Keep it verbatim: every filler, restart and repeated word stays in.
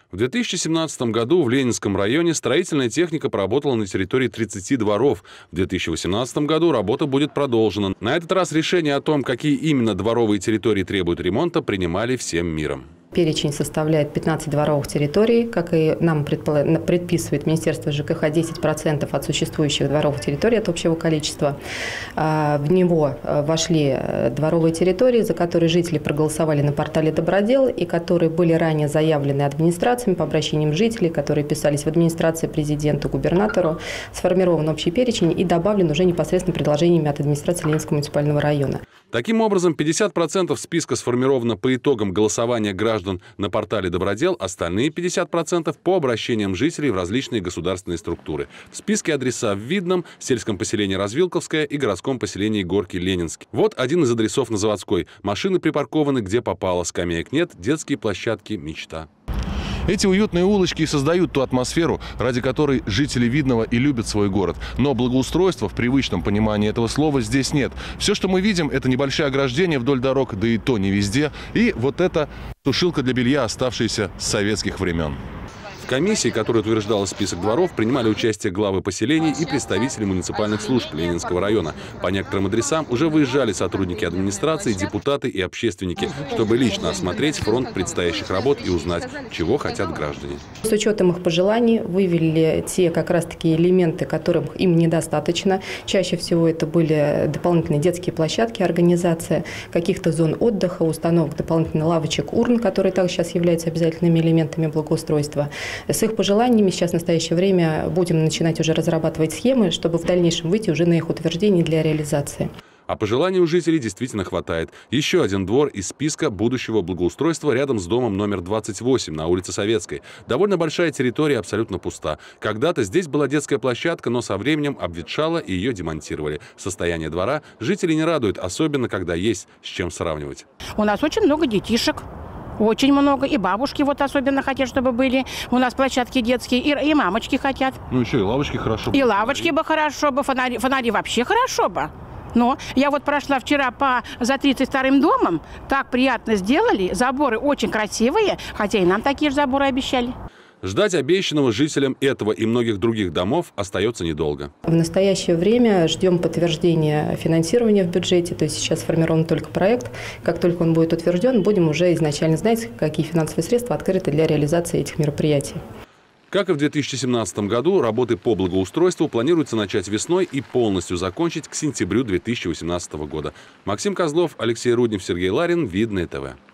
В две тысячи семнадцатом году в Ленинском районе строительная техника поработала на территории тридцати дворов. В две тысячи восемнадцатом году работа будет продолжена. На этот раз решение о том, какие именно дворовые территории требуют ремонта, принимали всем миром. Перечень составляет пятнадцать дворовых территорий, как и нам предписывает Министерство ЖКХ, десять процентов от существующих дворовых территорий от общего количества. В него вошли дворовые территории, за которые жители проголосовали на портале Добродел и которые были ранее заявлены администрациями по обращениям жителей, которые писались в администрации президенту, губернатору. Сформирован общий перечень и добавлен уже непосредственно предложениями от администрации Ленинского муниципального района. Таким образом, пятьдесят процентов списка сформировано по итогам голосования граждан на портале Добродел, остальные пятьдесят процентов по обращениям жителей в различные государственные структуры. В списке адреса в Видном, сельском поселении Развилковское и городском поселении Горки Ленинский. Вот один из адресов на Заводской. Машины припаркованы где попало, скамеек нет, детские площадки – мечта. Эти уютные улочки и создают ту атмосферу, ради которой жители Видного и любят свой город. Но благоустройства в привычном понимании этого слова здесь нет. Все, что мы видим, это небольшие ограждения вдоль дорог, да и то не везде. И вот это сушилка для белья, оставшаяся с советских времен. В комиссии, которая утверждала список дворов, принимали участие главы поселений и представители муниципальных служб Ленинского района. По некоторым адресам уже выезжали сотрудники администрации, депутаты и общественники, чтобы лично осмотреть фронт предстоящих работ и узнать, чего хотят граждане. С учетом их пожеланий вывели те как раз-таки элементы, которым им недостаточно. Чаще всего это были дополнительные детские площадки, организация каких-то зон отдыха, установок дополнительных лавочек, урн, которые также сейчас являются обязательными элементами благоустройства. С их пожеланиями сейчас в настоящее время будем начинать уже разрабатывать схемы, чтобы в дальнейшем выйти уже на их утверждение для реализации. А пожеланий у жителей действительно хватает. Еще один двор из списка будущего благоустройства рядом с домом номер двадцать восемь на улице Советской. Довольно большая территория, абсолютно пуста. Когда-то здесь была детская площадка, но со временем обветшала и ее демонтировали. Состояние двора жителей не радует, особенно когда есть с чем сравнивать. У нас очень много детишек. Очень много. И бабушки вот особенно хотят, чтобы были. У нас площадки детские. И, и мамочки хотят. Ну еще и лавочки хорошо бы. И лавочки бы хорошо бы. Фонари, фонари вообще хорошо бы. Но я вот прошла вчера по за тридцать вторым домом. Так приятно сделали. Заборы очень красивые. Хотя и нам такие же заборы обещали. Ждать обещанного жителям этого и многих других домов остается недолго. В настоящее время ждем подтверждения финансирования в бюджете. То есть сейчас сформирован только проект. Как только он будет утвержден, будем уже изначально знать, какие финансовые средства открыты для реализации этих мероприятий. Как и в две тысячи семнадцатом году, работы по благоустройству планируется начать весной и полностью закончить к сентябрю две тысячи восемнадцатого года. Максим Козлов, Алексей Руднев, Сергей Ларин. Видное ТВ.